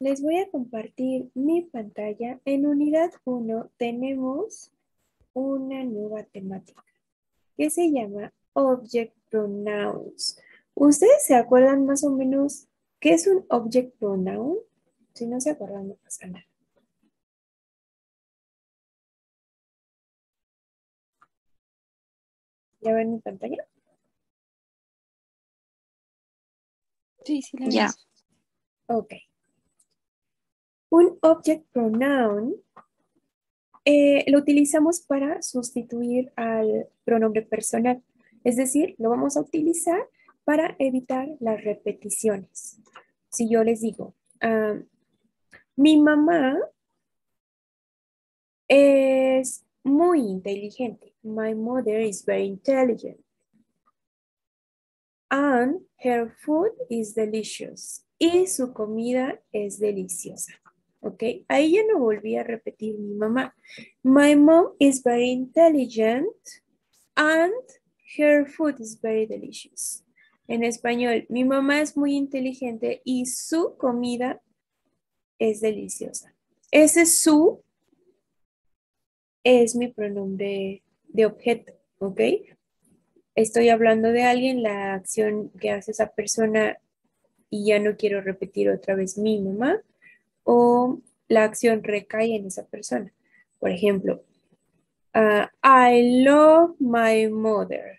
les voy a compartir mi pantalla. En unidad 1 tenemos una nueva temática que se llama Object Pronouns. ¿Ustedes se acuerdan más o menos qué es un Object Pronoun? Si no se acuerdan, no pasa nada. ¿Ya ven mi pantalla? Sí, sí, la Ya. Ok. Un Object Pronoun lo utilizamos para sustituir al pronombre personal. Es decir, lo vamos a utilizar para evitar las repeticiones. Si yo les digo, mi mamá es muy inteligente. My mother is very intelligent. And her food is delicious. Y su comida es deliciosa. ¿Ok? Ahí ya no volví a repetir mi mamá. My mom is very intelligent and her food is very delicious. En español, mi mamá es muy inteligente y su comida es deliciosa. Ese su es mi pronombre de objeto, ¿ok? Estoy hablando de alguien, la acción que hace esa persona y ya no quiero repetir otra vez mi mamá, o la acción recae en esa persona. Por ejemplo, I love my mother.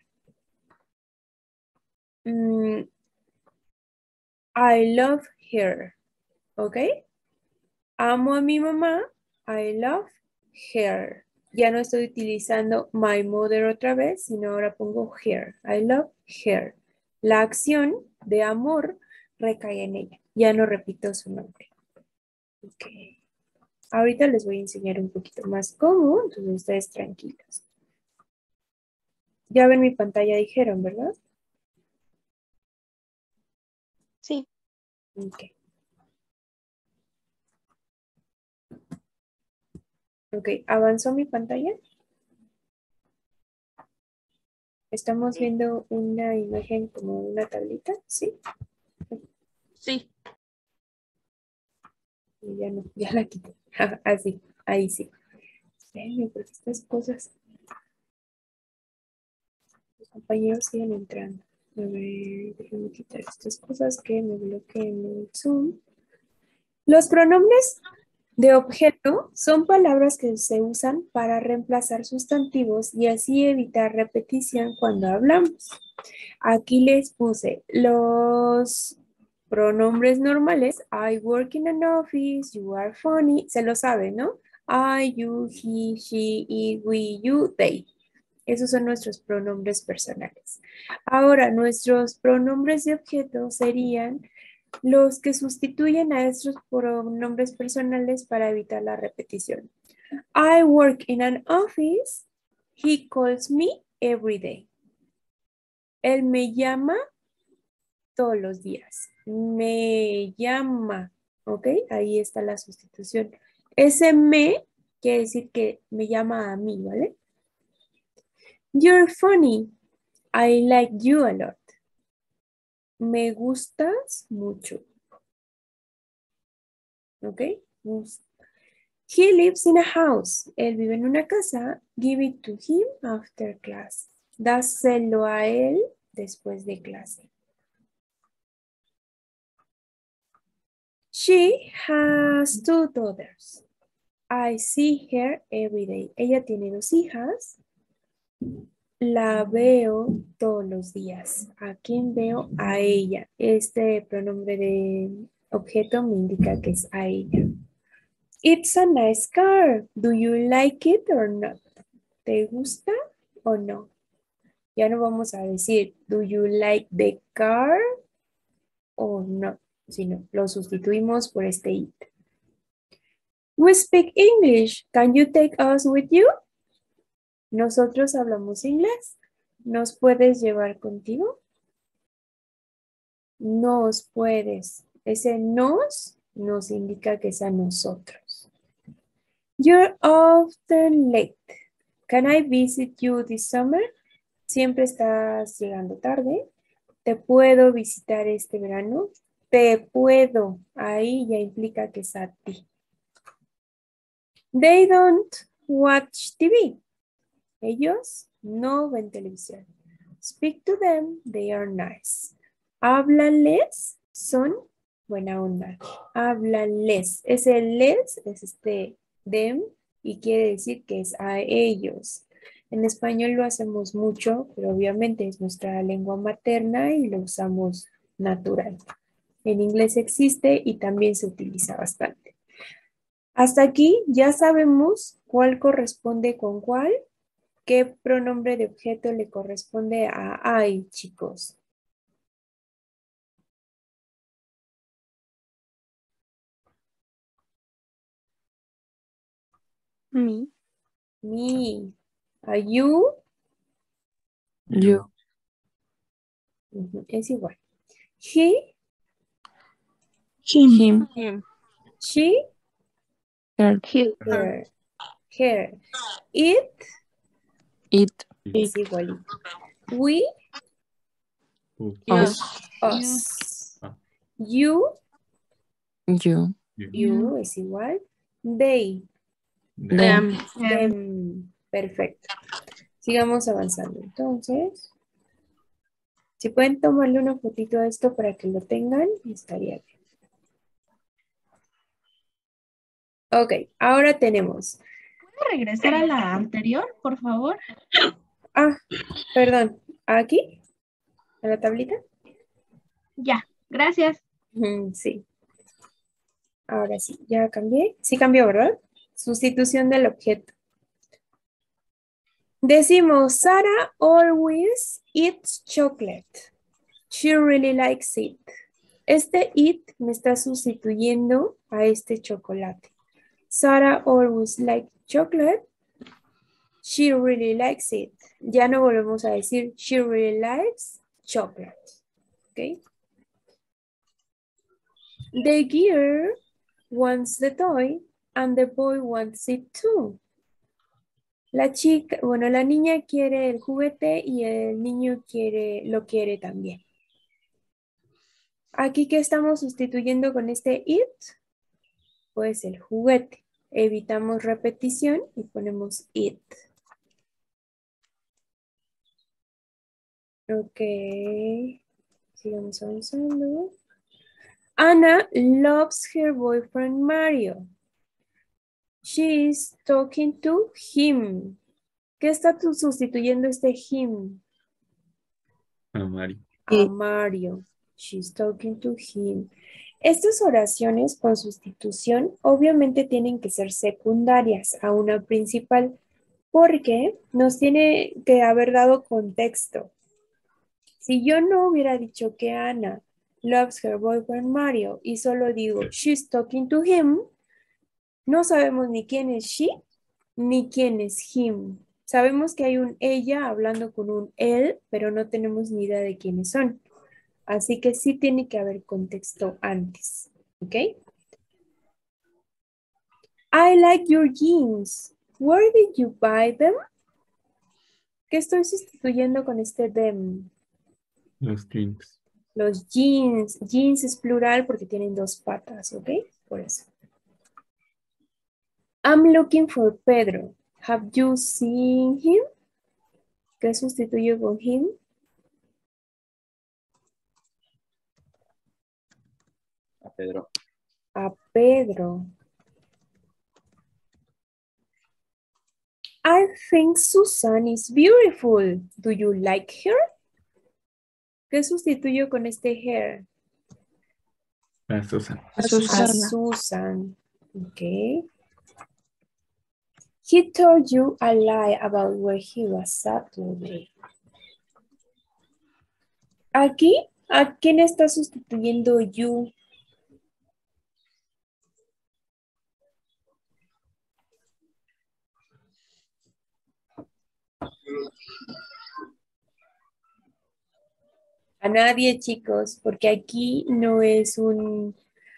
I love her. ¿Ok? Amo a mi mamá. I love her. Ya no estoy utilizando my mother otra vez, sino ahora pongo her. I love her. La acción de amor recae en ella. Ya no repito su nombre. Ok. Ahorita les voy a enseñar un poquito más cómo, entonces ustedes tranquilos. Ya ven mi pantalla, dijeron, ¿verdad? Sí. Ok. Ok, ¿avanzó mi pantalla? Estamos viendo una imagen como una tablita, ¿sí? Sí. Y ya no, ya la quité. Así, ahí sí. Espérenme, porque estas cosas, los compañeros siguen entrando. A ver, déjenme quitar estas cosas que me bloqueen el Zoom. Los pronombres de objeto son palabras que se usan para reemplazar sustantivos y así evitar repetición cuando hablamos. Aquí les puse los pronombres normales. I work in an office, you are funny. Se lo sabe, ¿no? I, you, he, she, it, we, you, they. Esos son nuestros pronombres personales. Ahora, nuestros pronombres de objeto serían los que sustituyen a estos pronombres personales para evitar la repetición. I work in an office. He calls me every day. Él me llama todos los días. Me llama. ¿Ok? Ahí está la sustitución. Ese me quiere decir que me llama a mí, ¿vale? You're funny. I like you a lot. Me gustas mucho. ¿Ok? He lives in a house. Él vive en una casa. Give it to him after class. Dáselo a él después de clase. She has 2 daughters. I see her every day. Ella tiene 2 hijas. La veo todos los días. ¿A quién veo? A ella. Este pronombre de objeto me indica que es a ella. It's a nice car. Do you like it or not? ¿Te gusta o no? Ya no vamos a decir, do you like the car o no, sino lo sustituimos por este it. We speak English. Can you take us with you? Nosotros hablamos inglés. ¿Nos puedes llevar contigo? Nos puedes. Ese nos indica que es a nosotros. You're often late. Can I visit you this summer? Siempre estás llegando tarde. ¿Te puedo visitar este verano? te puedo, ahí ya implica que es a ti. They don't watch TV. Ellos no ven televisión. Speak to them, they are nice. Háblales, son buena onda. Háblales. Ese les es them y quiere decir que es a ellos. En español lo hacemos mucho, pero obviamente es nuestra lengua materna y lo usamos natural. En inglés existe y también se utiliza bastante. Hasta aquí ya sabemos cuál corresponde con cuál. ¿Qué pronombre de objeto le corresponde a I, chicos? Me. Me. A you. You. Es igual. He. Him. Him. She. Her. Her. Her. It. It. Es igual. We. Us. Us. You. You. You es igual. They. Them. Them. Perfecto. Sigamos avanzando. Entonces, si pueden tomarle una fotito a esto para que lo tengan, estaría bien. Ok, ahora tenemos. ¿Puedo regresar a la anterior, por favor? Ah, perdón. ¿Aquí? ¿A la tablita? Ya, gracias. Sí. Ahora sí, ya cambié. Sí cambió, ¿verdad? Sustitución del objeto. Decimos, Sarah always eats chocolate. She really likes it. Este it me está sustituyendo a este chocolate. Sarah always likes chocolate. She really likes it. Ya no volvemos a decir she really likes chocolate. ¿Ok? The girl wants the toy and the boy wants it too. La chica, bueno, la niña quiere el juguete y el niño lo quiere también. Aquí, ¿qué estamos sustituyendo con este it? Pues el juguete. Evitamos repetición y ponemos it. Ok. Sigamos avanzando. Anna loves her boyfriend Mario. She is talking to him. ¿Qué está sustituyendo este him? A Mari. A Mario. She's talking to him. Estas oraciones con sustitución obviamente tienen que ser secundarias a una principal porque nos tiene que haber dado contexto. Si yo no hubiera dicho que Ana loves her boyfriend Mario y solo digo she's talking to him, no sabemos ni quién es she ni quién es him. Sabemos que hay un ella hablando con un él, pero no tenemos ni idea de quiénes son. Así que sí tiene que haber contexto antes. ¿Ok? I like your jeans. Where did you buy them? ¿Qué estoy sustituyendo con este them? Los jeans. Los jeans. Jeans es plural porque tienen dos patas, ¿ok? Por eso. I'm looking for Pedro. Have you seen him? ¿Qué sustituyo con him? A Pedro. A Pedro. I think Susan is beautiful. Do you like her? ¿Qué sustituyo con este her? A Susan. A Susan. Okay. He told you a lie about where he was Saturday. Aquí, ¿a quién está sustituyendo you? A nadie, chicos, porque aquí no es un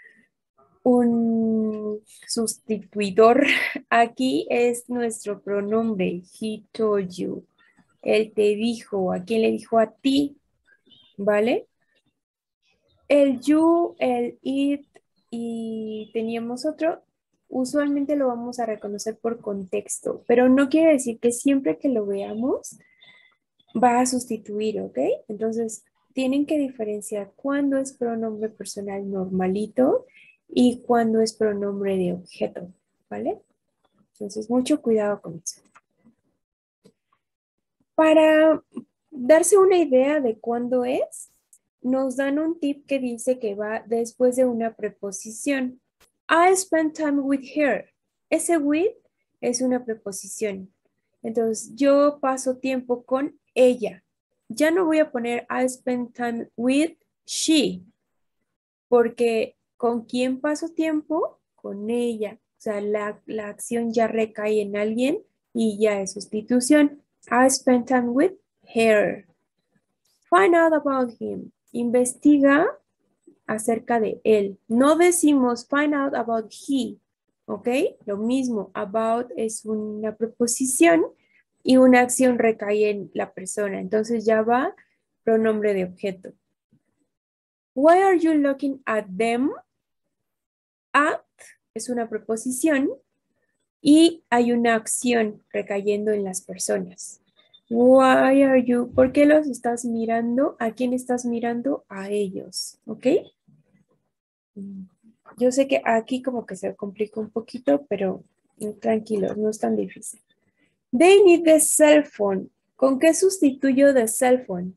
sustituidor. Aquí es nuestro pronombre. He told you. Él te dijo. ¿A quién le dijo? A ti. ¿Vale? El you, el it y teníamos otro, usualmente lo vamos a reconocer por contexto, pero no quiere decir que siempre que lo veamos va a sustituir, ¿ok? Entonces, tienen que diferenciar cuándo es pronombre personal normalito y cuándo es pronombre de objeto, ¿vale? Entonces, mucho cuidado con eso. Para darse una idea de cuándo es, nos dan un tip que dice que va después de una preposición. I spent time with her. Ese with es una preposición. Entonces, yo paso tiempo con ella. Ya no voy a poner I spent time with she, porque ¿con quién paso tiempo? Con ella. O sea, la acción ya recae en alguien y ya es sustitución. I spent time with her. Find out about him. Investiga acerca de él. No decimos find out about he, ¿ok? Lo mismo, about es una preposición y una acción recae en la persona. Entonces ya va pronombre de objeto. Why are you looking at them? At es una preposición y hay una acción recayendo en las personas. Why are you? ¿Por qué los estás mirando? ¿A quién estás mirando? A ellos, ¿ok? Yo sé que aquí como que se complica un poquito, pero tranquilos, no es tan difícil. They need the cell phone. ¿Con qué sustituyo the cell phone?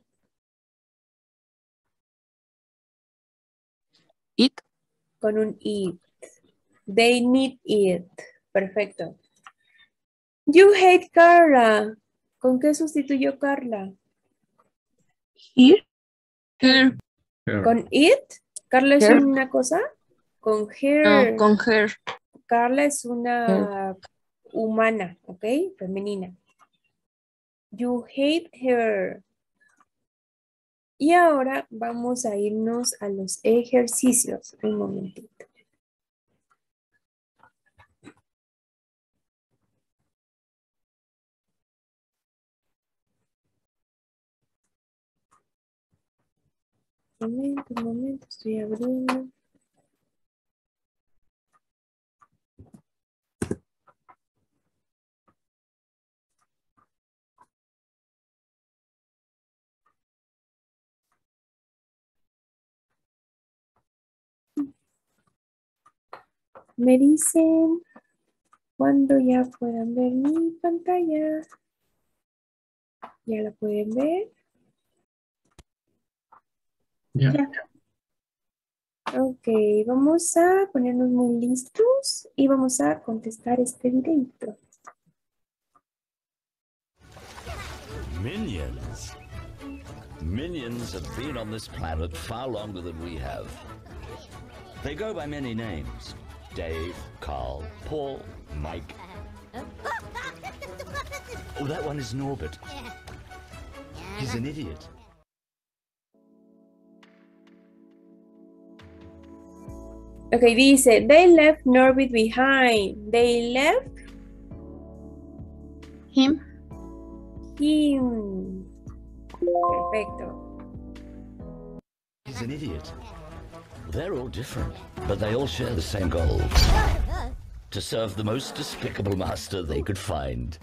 It. Con un it. They need it. Perfecto. You hate Carla. ¿Con qué sustituyo Carla? Here. Her. ¿Con it? ¿Carla es Her. una cosa? Con her. No, con her. Carla es una humana, ¿ok? Femenina. You hate her. Y ahora vamos a irnos a los ejercicios. Un momentito. Un momento, estoy abriendo. Me dicen cuando ya puedan ver mi pantalla. ¿Ya la pueden ver? Ya. Ok, vamos a ponernos muy listos y vamos a contestar este videito. Minions. Minions have been on this planet far longer than we have. They go by many names. Dave, Carl, Paul, Mike. Oh, that one is Norbert. He's an idiot. Ok, dice, they left Norbit behind. They left Him. him. Perfecto. He's an idiot. They're all different, but they all share the same goal. To serve the most despicable master they could find.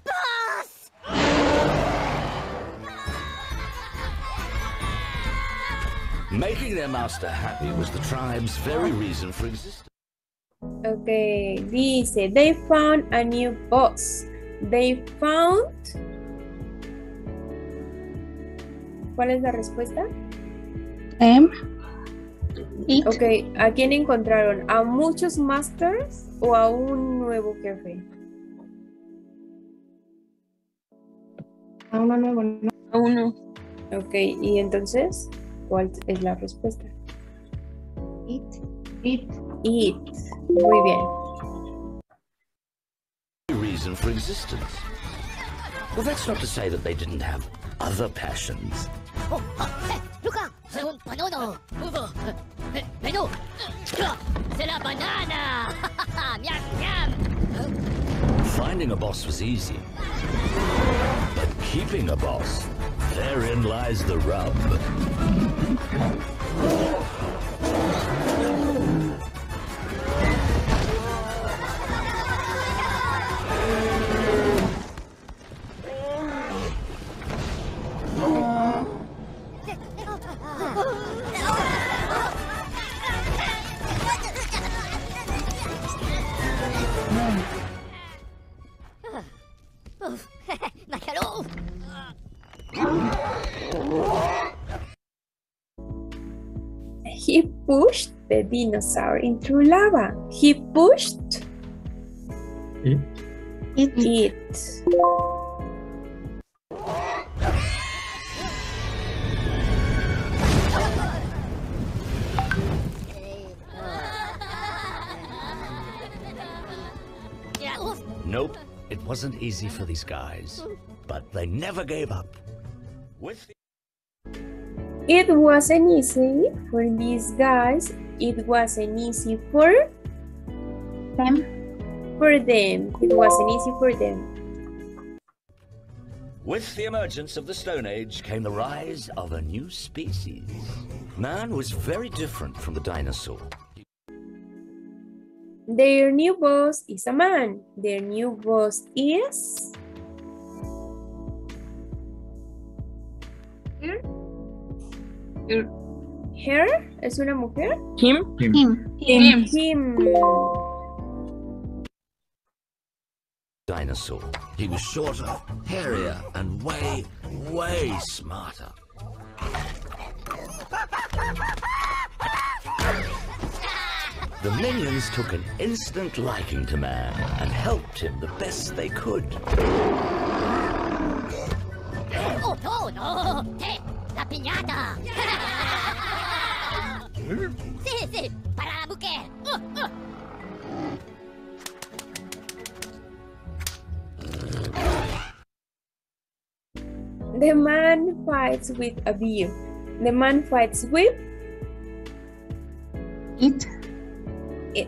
Making their master happy was the tribe's very reason for existence. Ok, dice, they found a new boss. They found... ¿Cuál es la respuesta? It. Ok, ¿a quién encontraron? ¿A muchos masters o a un nuevo jefe? A uno nuevo, ¿no? A uno. Ok, y entonces, ¿cuál es la respuesta? It. It. It. Muy bien. Reason for existence. Well, that's not to say that they didn't have other passions. Luca, c'est un banano. Mais non, c'est la banana. Miam, miam. Finding a boss was easy. But keeping a boss, therein lies the rub. Déjalo. He pushed the dinosaur into lava. He pushed It. it. Nope, it wasn't easy for these guys, but they never gave up. With the It wasn't easy for these guys. It wasn't easy for Them. them. It wasn't easy for them. With the emergence of the Stone Age came the rise of a new species. Man was very different from the dinosaur. Their new boss is a man. Their new boss is Here. her. ¿Es una mujer? Him. Him. Dinosaur. He was shorter, hairier, and way, way smarter. The minions took an instant liking to man and helped him the best they could. Oh, no, no. La piñata. Sí, sí, para la mujer. The man fights with a bear. The man fights with It. it.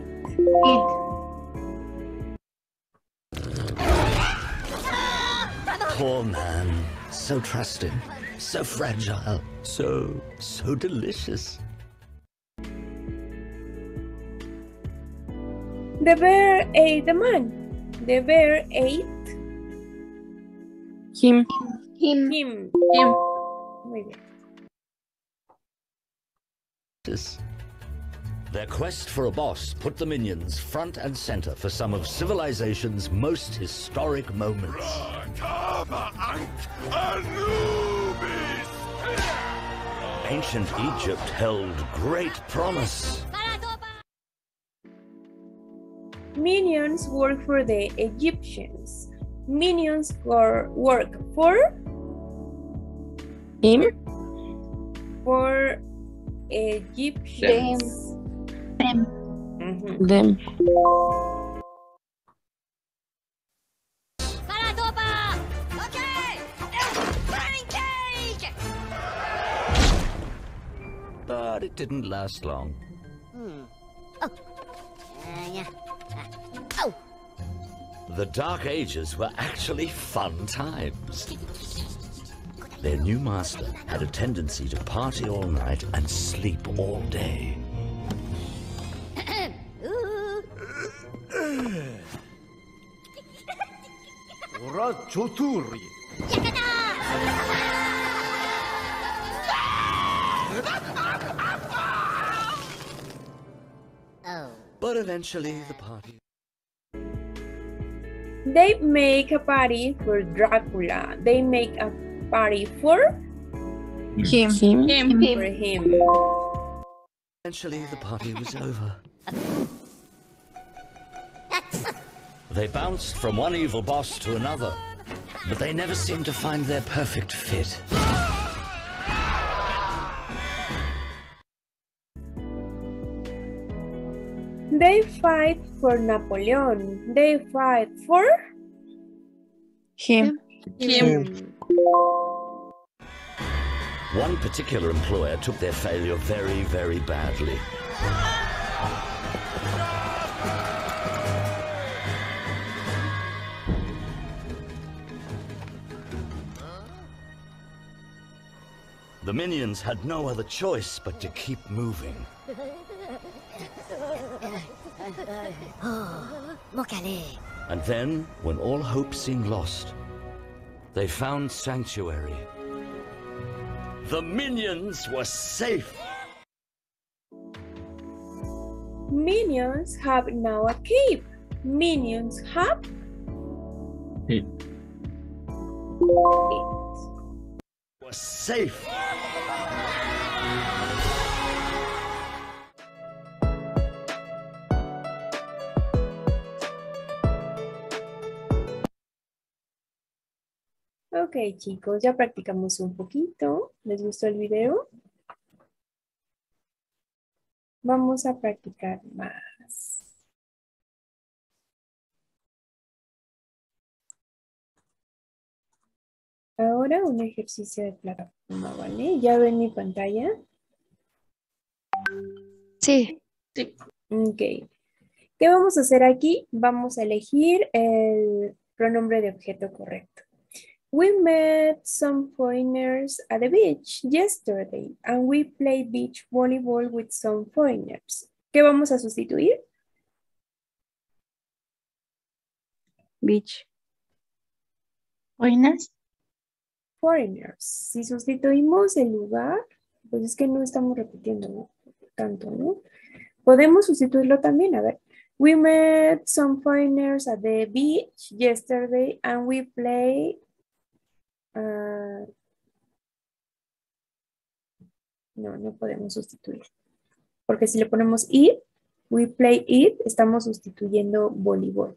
Poor man, so trusting, so fragile, so delicious. The bear ate the man. The bear ate Him. him. Muy bien. Their quest for a boss put the minions front and center for some of civilization's most historic moments. Ancient Egypt held great promise. Minions work for the Egyptians. Minions work Him. for Egyptians. Them. Mhm. Them. But it didn't last long. Yeah. Oh. The Dark Ages were actually fun times. Their new master had a tendency to party all night and sleep all day. Oh. But eventually the party... They make a party for Dracula. They make a party for Him. for him. Eventually the party was over. They bounced from one evil boss to another, but they never seemed to find their perfect fit. They fight for Napoleon. They fight for Him. him. One particular employer took their failure very, very badly. The minions had no other choice but to keep moving. Mokale. And then, when all hope seemed lost, they found sanctuary. The minions were safe. Minions have now a cape. Minions have It. Were safe. Ok, chicos, ya practicamos un poquito. ¿Les gustó el video? Vamos a practicar más. Ahora un ejercicio de plataforma, ¿vale? ¿Ya ven mi pantalla? Sí. Ok. ¿Qué vamos a hacer aquí? Vamos a elegir el pronombre de objeto correcto. We met some foreigners at the beach yesterday and we played beach volleyball with some foreigners. ¿Qué vamos a sustituir? Beach. Foreigners. Foreigners. Si sustituimos el lugar, pues es que no estamos repitiendo tanto, ¿no? Podemos sustituirlo también, a ver. We met some foreigners at the beach yesterday and we played... no podemos sustituir. Porque si le ponemos it, we play it, estamos sustituyendo voleibol.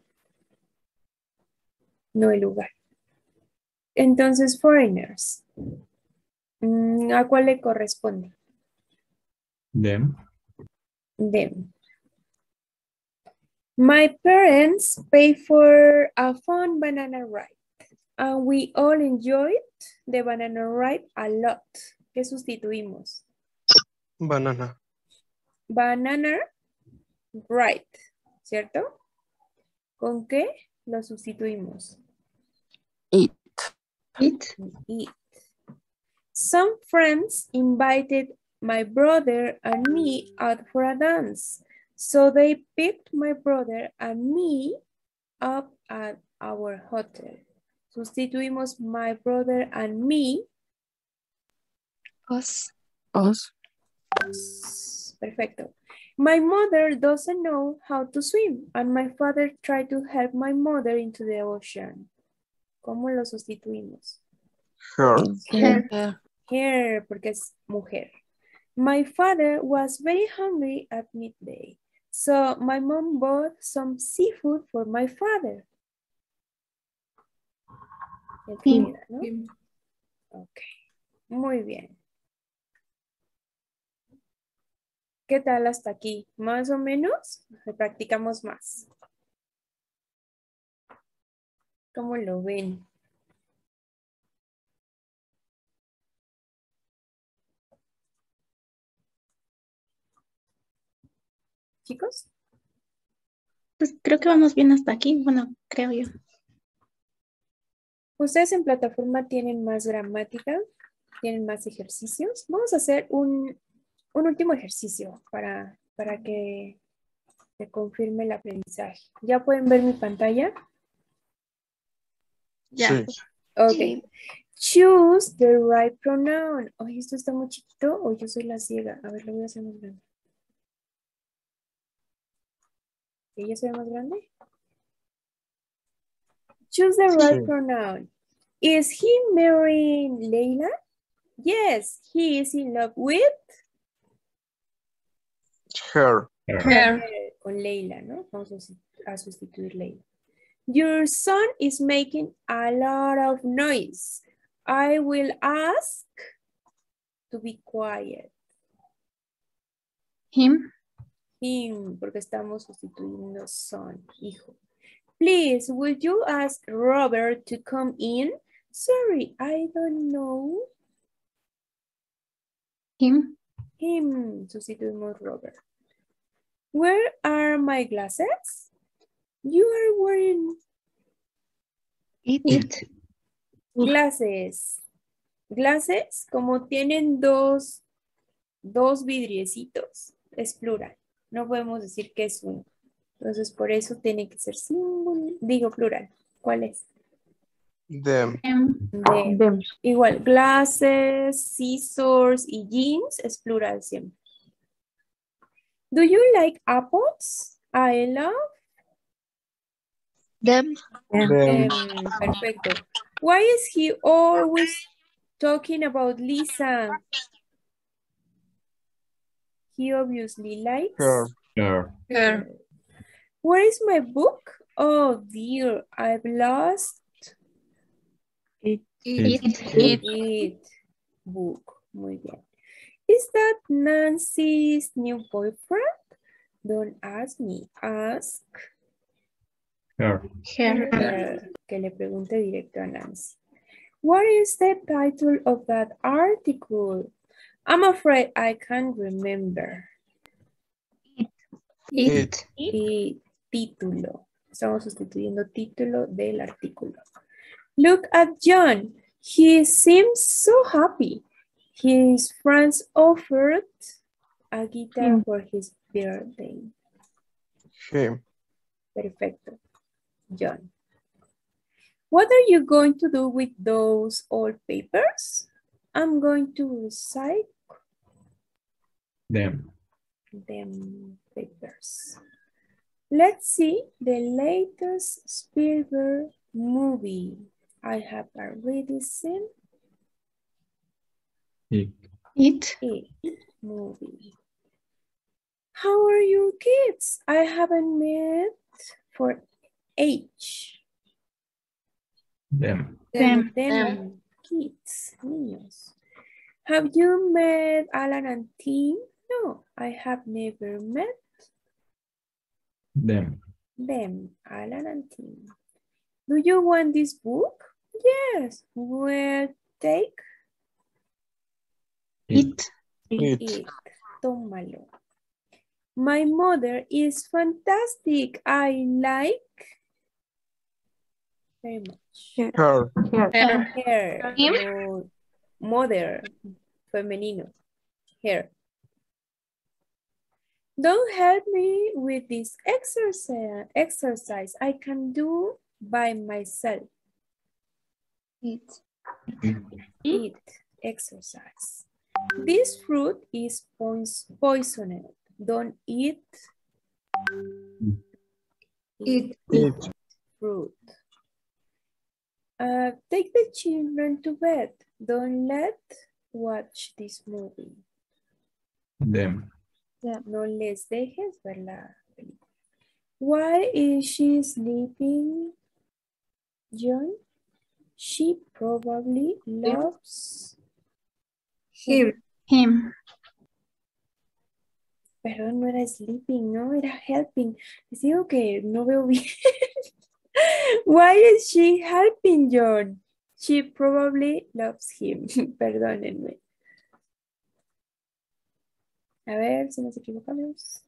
No el lugar. Entonces, foreigners. ¿A cuál le corresponde? Them. Them. My parents pay for a fun banana ride. And we all enjoyed the banana ride a lot. ¿Qué sustituimos? Banana. Banana ride, ¿cierto? ¿Con qué lo sustituimos? It. It. Eat. Some friends invited my brother and me out for a dance. So they picked my brother and me up at our hotel. Sustituimos my brother and me. Us. Us. Perfecto. My mother doesn't know how to swim and my father tried to help my mother into the ocean. ¿Cómo lo sustituimos? Her. Her. Her, porque es mujer. My father was very hungry at midday. So my mom bought some seafood for my father. Him. ¿No? Ok, muy bien. ¿Qué tal hasta aquí? ¿Más o menos? Practicamos más. ¿Cómo lo ven? ¿Chicos? Pues creo que vamos bien hasta aquí. Bueno, creo yo. Ustedes en plataforma tienen más gramática, tienen más ejercicios. Vamos a hacer un último ejercicio para que se confirme el aprendizaje. ¿Ya pueden ver mi pantalla? Ya. Sí. Ok. Sí. Choose the right pronoun. Oye, esto está muy chiquito o yo soy la ciega. A ver, lo voy a hacer más grande. ¿Ella se ve más grande? Choose the right Sí. pronoun. Is he marrying Leila? Yes, he is in love with Her. Her. con Leila, ¿no? Vamos a sustituir Leila. Your son is making a lot of noise. I will ask to be quiet. Him. Him, porque estamos sustituyendo son, hijo. Please, would you ask Robert to come in? Sorry, I don't know. Him. Him, sustituimos Robert. Where are my glasses? You are wearing It. glasses. Glasses, como tienen dos vidriecitos, es plural. No podemos decir que es uno. Entonces, por eso tiene que ser singular. Digo plural. ¿Cuál es? Them. Them. Igual, glasses, scissors y jeans es plural siempre. Do you like apples? I love Them. Them. Perfecto. Why is he always talking about Lisa? He obviously likes Her. Her. her. Where is my book? Oh dear, I've lost It. it. Book. Muy bien. Is that Nancy's new boyfriend? Don't ask me, ask Her. her. Que le pregunte directo a Nancy. What is the title of that article? I'm afraid I can't remember. It. Y título. Estamos sustituyendo título del artículo. Look at John. He seems so happy. His friends offered a guitar for his birthday. Him. Perfecto. John. What are you going to do with those old papers? I'm going to recycle Them. them papers. Let's see the latest Spielberg movie. I have already seen It. It. it movie. How are you kids? I haven't met for age. Them. Them kids, niños. Have you met Alan and Tim? No, I have never met Them. them, Alan and Tim. Do you want this book? Yes. Well, take It. it. Tómalo. My mother is fantastic. I like very much. Her. Her. Him. Como mother, femenino. Her. Don't help me with this exercise. I can do by myself. Eat exercise. This fruit is poisoned. Don't eat It. fruit. Take the children to bed. Don't let watch this movie. Them. No les dejes ver la película. Why is she sleeping, John? She probably loves him. Perdón, no era sleeping, no, era helping. Les digo que no veo bien. Why is she helping John? She probably loves him. Perdónenme. A ver si nos equivocamos.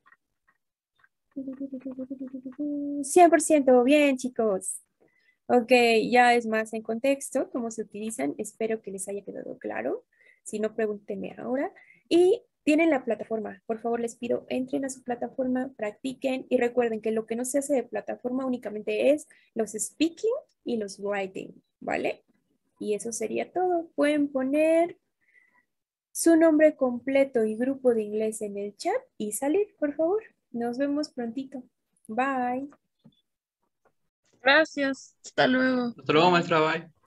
100%, bien chicos. Ok, ya es más en contexto, cómo se utilizan. Espero que les haya quedado claro. Si no, pregúntenme ahora. Y tienen la plataforma. Por favor, les pido, entren a su plataforma, practiquen y recuerden que lo que no se hace de plataforma únicamente es los speaking y los writing, ¿vale? Y eso sería todo. Pueden poner su nombre completo y grupo de inglés en el chat y salir, por favor. Nos vemos prontito. Bye. Gracias. Hasta luego. Hasta luego, maestra. Bye.